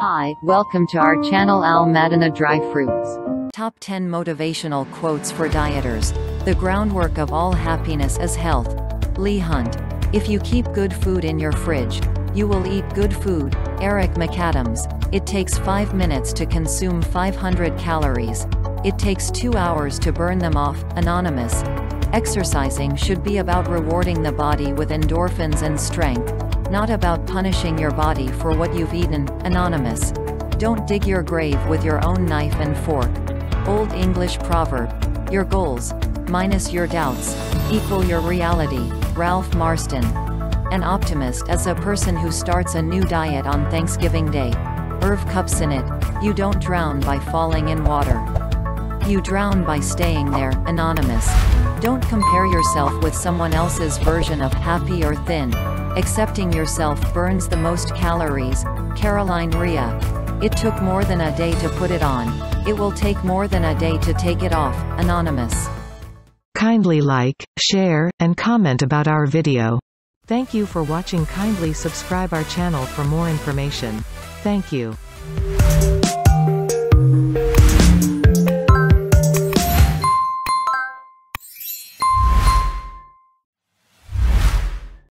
Hi, welcome to our channel Madinah Dry Fruits. Top 10 Motivational Quotes for Dieters. The groundwork of all happiness is health. Lee Hunt. If you keep good food in your fridge, you will eat good food. Eric McAdams. It takes 5 minutes to consume 500 calories. It takes 2 hours to burn them off. Anonymous. Exercising should be about rewarding the body with endorphins and strength, not about punishing your body for what you've eaten. Anonymous. Don't dig your grave with your own knife and fork. Old English proverb. Your goals, minus your doubts, equal your reality. Ralph Marston. An optimist is a person who starts a new diet on Thanksgiving Day. Irv Kupcinit. You don't drown by falling in water. You drown by staying there. Anonymous. Don't compare yourself with someone else's version of happy or thin. Accepting yourself burns the most calories. Caroline Rhea. It took more than a day to put it on. It will take more than a day to take it off. Anonymous. Kindly like, share, and comment about our video. Thank you for watching. Kindly subscribe our channel for more information. Thank you.